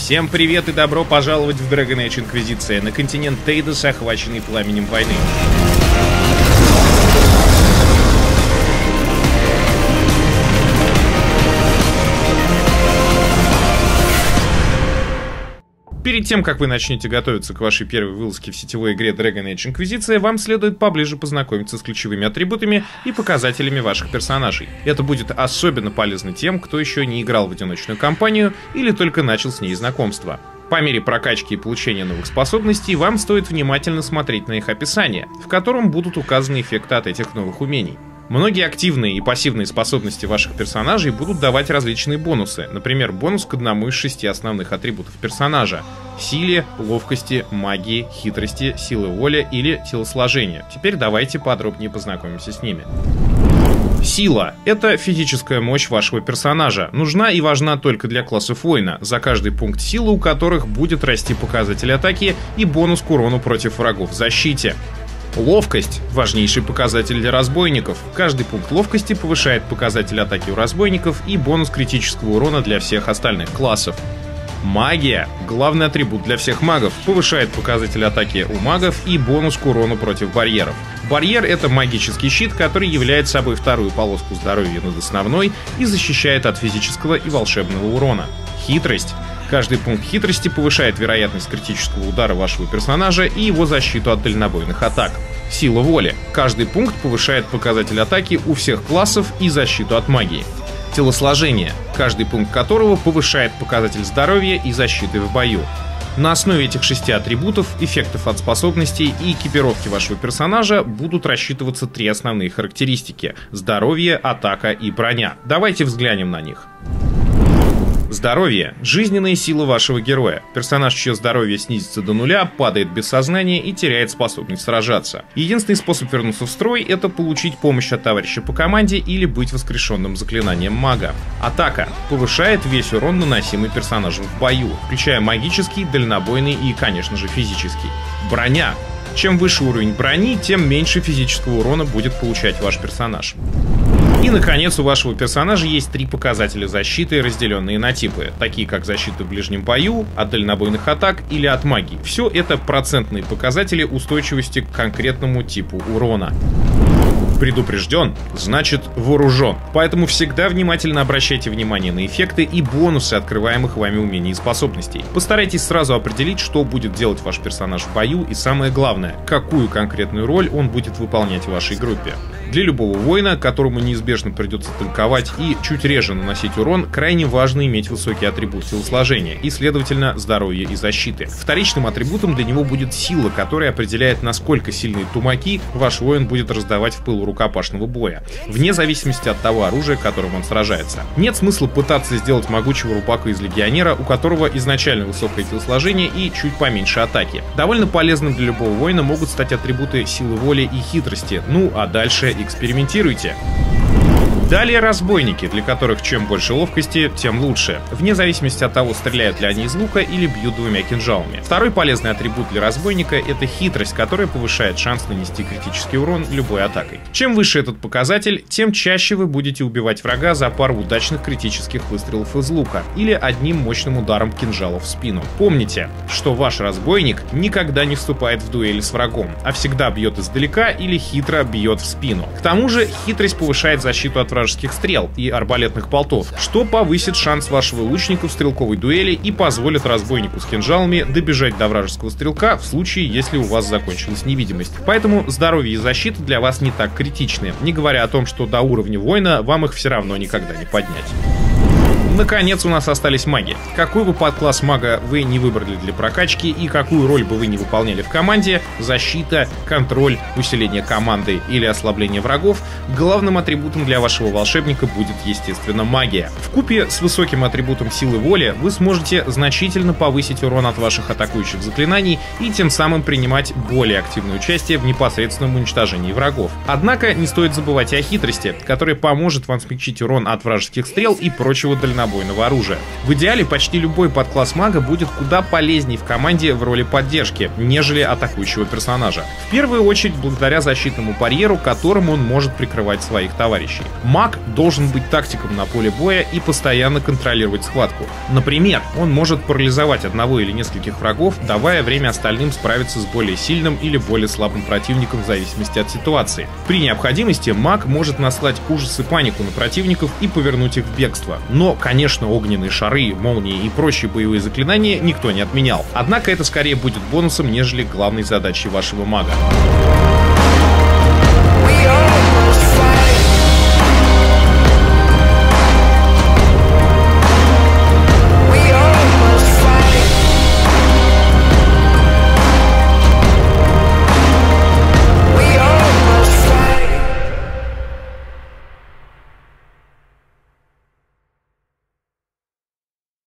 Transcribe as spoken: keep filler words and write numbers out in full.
Всем привет и добро пожаловать в Dragon Age Инквизиция, на континент Тейдос, охваченный пламенем войны. Перед тем, как вы начнете готовиться к вашей первой вылазке в сетевой игре Dragon Age Инквизиция, вам следует поближе познакомиться с ключевыми атрибутами и показателями ваших персонажей. Это будет особенно полезно тем, кто еще не играл в одиночную кампанию или только начал с ней знакомство. По мере прокачки и получения новых способностей вам стоит внимательно смотреть на их описание, в котором будут указаны эффекты от этих новых умений. Многие активные и пассивные способности ваших персонажей будут давать различные бонусы, например, бонус к одному из шести основных атрибутов персонажа — силе, ловкости, магии, хитрости, силы воли или телосложения. Теперь давайте подробнее познакомимся с ними. Сила — это физическая мощь вашего персонажа, нужна и важна только для классов воина, за каждый пункт силы у которых будет расти показатель атаки и бонус к урону против врагов в защите. Ловкость — важнейший показатель для разбойников. Каждый пункт ловкости повышает показатель атаки у разбойников и бонус критического урона для всех остальных классов. Магия — главный атрибут для всех магов, повышает показатель атаки у магов и бонус к урону против барьеров. Барьер — это магический щит, который является собой вторую полоску здоровья над основной и защищает от физического и волшебного урона. Хитрость — каждый пункт хитрости повышает вероятность критического удара вашего персонажа и его защиту от дальнобойных атак. Сила воли — каждый пункт повышает показатель атаки у всех классов и защиту от магии. Телосложение — каждый пункт которого повышает показатель здоровья и защиты в бою. На основе этих шести атрибутов, эффектов от способностей и экипировки вашего персонажа будут рассчитываться три основные характеристики — здоровье, атака и броня. Давайте взглянем на них. Здоровье — жизненная сила вашего героя. Персонаж, чье здоровье снизится до нуля, падает без сознания и теряет способность сражаться. Единственный способ вернуться в строй — это получить помощь от товарища по команде или быть воскрешенным заклинанием мага. Атака повышает весь урон, наносимый персонажем в бою, включая магический, дальнобойный и, конечно же, физический. Броня. Чем выше уровень брони, тем меньше физического урона будет получать ваш персонаж. И, наконец, у вашего персонажа есть три показателя защиты, разделенные на типы, такие как защита в ближнем бою, от дальнобойных атак или от магии. Все это процентные показатели устойчивости к конкретному типу урона. Предупрежден, значит вооружен. Поэтому всегда внимательно обращайте внимание на эффекты и бонусы открываемых вами умений и способностей. Постарайтесь сразу определить, что будет делать ваш персонаж в бою, и самое главное, какую конкретную роль он будет выполнять в вашей группе. Для любого воина, которому неизбежно придется танковать и чуть реже наносить урон, крайне важно иметь высокий атрибут телосложения и, следовательно, здоровья и защиты. Вторичным атрибутом для него будет сила, которая определяет, насколько сильные тумаки ваш воин будет раздавать в пылу рукопашного боя, вне зависимости от того оружия, которым он сражается. Нет смысла пытаться сделать могучего рубака из легионера, у которого изначально высокое телосложение и чуть поменьше атаки. Довольно полезным для любого воина могут стать атрибуты силы воли и хитрости, ну а дальше экспериментируйте. Далее разбойники, для которых чем больше ловкости, тем лучше, вне зависимости от того, стреляют ли они из лука или бьют двумя кинжалами. Второй полезный атрибут для разбойника — это хитрость, которая повышает шанс нанести критический урон любой атакой. Чем выше этот показатель, тем чаще вы будете убивать врага за пару удачных критических выстрелов из лука или одним мощным ударом кинжала в спину. Помните, что ваш разбойник никогда не вступает в дуэли с врагом, а всегда бьет издалека или хитро бьет в спину. К тому же хитрость повышает защиту от вражеских стрел и арбалетных болтов, что повысит шанс вашего лучника в стрелковой дуэли и позволит разбойнику с кинжалами добежать до вражеского стрелка в случае, если у вас закончилась невидимость. Поэтому здоровье и защита для вас не так критичны, не говоря о том, что до уровня воина вам их все равно никогда не поднять. Наконец у нас остались маги. Какой бы подкласс мага вы не выбрали для прокачки и какую роль бы вы не выполняли в команде — защита, контроль, усиление команды или ослабление врагов — главным атрибутом для вашего волшебника будет, естественно, магия. Вкупе с высоким атрибутом силы воли вы сможете значительно повысить урон от ваших атакующих заклинаний и тем самым принимать более активное участие в непосредственном уничтожении врагов. Однако не стоит забывать и о хитрости, которая поможет вам смягчить урон от вражеских стрел и прочего дальнобойного дальнобойного оружия. В идеале почти любой подкласс мага будет куда полезнее в команде в роли поддержки, нежели атакующего персонажа. В первую очередь благодаря защитному барьеру, которым он может прикрывать своих товарищей. Маг должен быть тактиком на поле боя и постоянно контролировать схватку. Например, он может парализовать одного или нескольких врагов, давая время остальным справиться с более сильным или более слабым противником в зависимости от ситуации. При необходимости маг может наслать ужас и панику на противников и повернуть их в бегство. Но, конечно, огненные шары, молнии и прочие боевые заклинания никто не отменял. Однако это скорее будет бонусом, нежели главной задачей вашего мага.